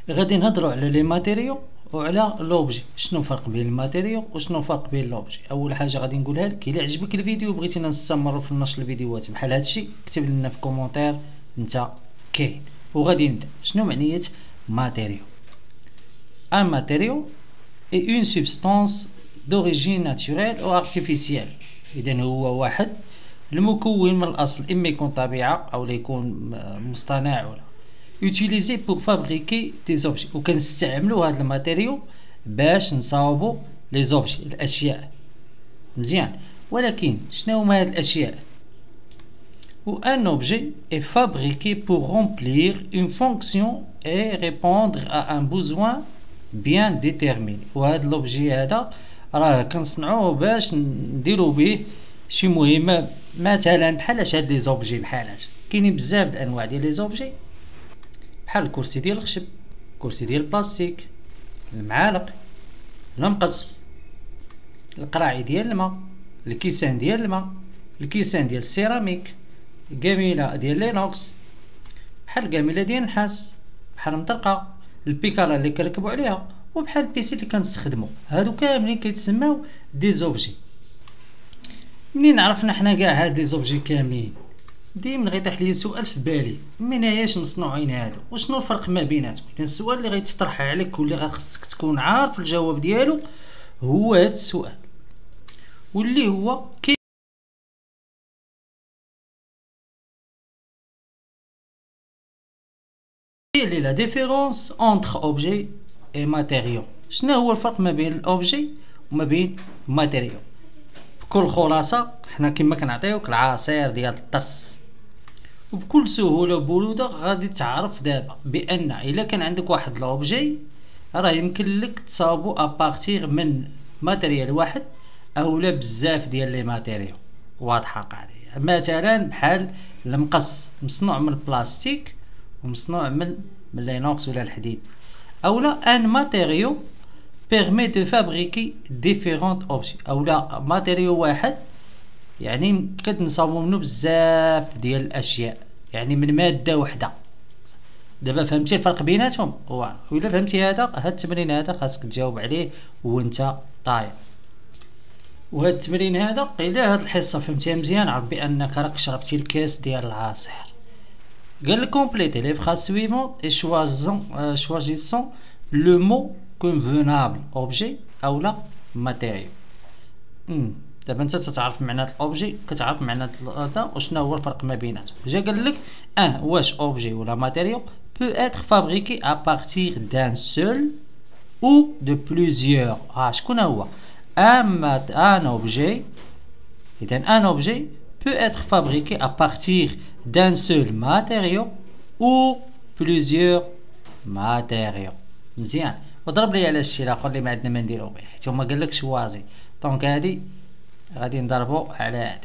غادي نهضروا على لي ماتيريو وعلى لوبجي. شنو الفرق بين الماتيريو وشنو الفرق بين لوبجي؟ اول حاجه غادي نقولها لك، الا عجبك الفيديو وبغيتينا نستمروا في نشر الفيديوهات بحال هادشي، كتب لنا في كومونتير انت كاين. وغادي نبدا. شنو معنيه ماتيريو؟ ان ماتيريو اي اون سبستانس d'origine naturelle ou artificielle. اذا هو واحد المكون من الاصل، اما يكون طبيعه او يكون مصطنع ولا utilisé pour fabriquer des objets. وكنستعملوا هذا الماتيريو باش نصاوبوا لي زوبجي، الاشياء. مزيان. ولكن شنو هما هاد الاشياء؟ و un objet est fabriqué pour remplir une fonction et répondre à un besoin bien déterminé. وهذا لوبجي هذا راه كنصنعوه باش نديرو به شي مهمه، مثلا بحالاش هاد لي زوبجي. بحالاش كاينين بزاف د انواع ديال لي زوبجي، بحال الكرسي ديال الخشب، الكرسي ديال البلاستيك، المعالق، المقص، القراعي ديال الماء، الكيسان ديال الماء، الكيسان ديال السيراميك، القاميله ديال لينوكس، بحال القاميله ديال النحاس، بحال المطرقه، البيكالا اللي كنركبوا عليها، وبحال البيسي اللي كنستخدمو. هادو كاملين كيتسماو دي زوبجي. منين عرفنا حنا كاع هاد لي زوبجي كاملين؟ ديما غيطيح لي سؤال في بالي، مناياش مصنوعين هادو وشنو الفرق ما بيناتهم؟ اذا السؤال اللي غيتطرح عليك واللي خاصك تكون عارف الجواب ديالو هو هاد السؤال، واللي هو quelle est la différence entre objet et matériau؟ شنو هو الفرق ما بين الاوبجي وما بين ماتيريو؟ بكل خلاصه حنا كما كنعطيوك العصير ديال الطرس، وبكل سهوله وبروده غادي تعرف دابا بان الا كان عندك واحد لوبجي راه يمكن لك تصاوبو ابارتيغ من ماتيريال واحد اولا بزاف ديال لي ماتيريو. واضحه قاعده؟ مثلا بحال المقص مصنوع من البلاستيك ومصنوع من لينوكس ولا الحديد. اولا ان ماتيريو permet de fabriquer différents objets. اولا ماتيريو واحد يعني كنصاوبو منه بزاف ديال الاشياء، يعني من ماده وحده. دابا فهمتي الفرق بيناتهم؟ وإلا فهمتي هذا، هاد التمرين هذا خاصك تجاوب عليه وانت طاير. وهاد التمرين هذا الا هاد الحصه فهمتيها مزيان، عرف بانك راك شربتي الكاس ديال العصير. قال لك كومبليتي لي فراز سويفون اي شوازيسون لو مو كونفونابل اوبجي اولا ماتيريو. دابا انت تتعرف معنات الاوبجي، كتعرف معنات هذا وشنو هو الفرق ما بيناتهم. جا قال لك واش اوبجي ولا ماتيريو peut être fabriqué à partir d'un seul ou de plusieurs. شكون هو un objet؟ اذا un objet peut être fabriqué à partir d'un seul matériau ou plusieurs matériaux. مزيان. وضرب لي على الشيء الاخر اللي ما عندنا ما نديرو به، حيت هما قال لك شوازي. دونك هادي غادي نضربو على هادي،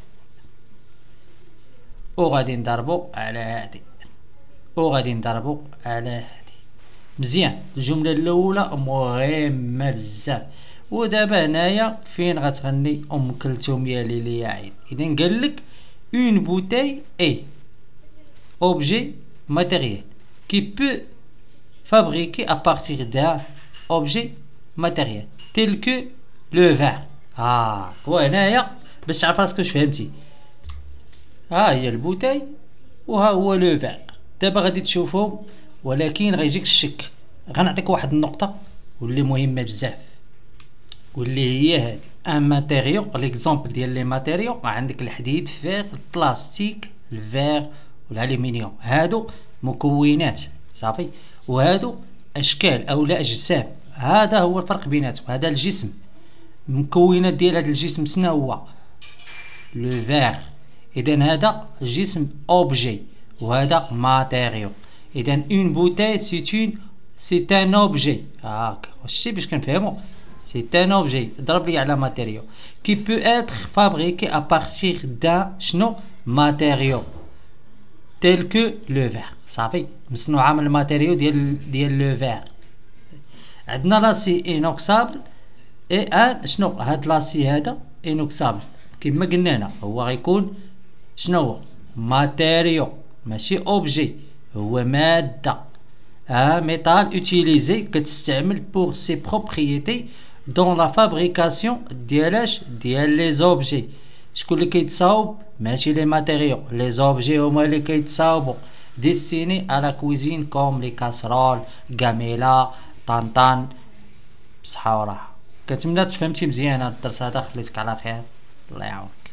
وغادي نضربو على هادي، وغادي نضربو على هادي. مزيان. الجمله الاولى مهمه بزاف. ودابا هنايا فين غتغني ام كلثوم يا ليلي يا عين. اذا قال لك اون بوتاي اي اوبجي ماتيريال كي بو fabriqué à partir d'un objet matériel tel que le verre. وهنايا باش تعرف راسك واش فهمتي، ها هي البوتاي وها هو لو فير. دابا غادي تشوفهم، ولكن غيجيك الشك. غنعطيك واحد النقطه واللي مهمه بزاف، واللي هي هادي ان ماتيريو. ليكزامبل ديال لي ماتيريو عندك الحديد، فير، البلاستيك، الفير والالومنيوم. هادو مكونات صافي، وهادو اشكال او لا اجسام. هذا هو الفرق بيناتهم. هذا الجسم، المكونات ديال هذا الجسم شنو هو؟ لو فير. اذا هذا جسم اوبجي وهذا ماتيريو. اذا اون بوتاي سي ان اوبجي. هاك واش باش كنفهموا؟ سي ان اوبجي. ضرب لي على ماتيريو كي بو اتر فابريكي ا بارتير دا شنو؟ ماتيريو تيل كو لو فير. صافي، مصنوعه من الماتيريو ديال لو فير. عندنا لاسي انوكسابل اي شنو هاد لاسي هذا انوكسابل كما قلنا هنا هو غيكون شنو هو؟ ماتيريو ماشي اوبجي، هو ماده. métal utilisé كتستعمل pour ses propriétés dans la fabrication ديال les objets. شكون اللي كيتصاوب؟ ماشي les matériaux, les objets هما اللي كيتصاوبوا destinés à la cuisine comme les casseroles, gamela, طنطان. بصحة وراحة. كنتمنى تفهمتي مزيان هاد الدرس هذا، خليتك على خير. الله يعاونك.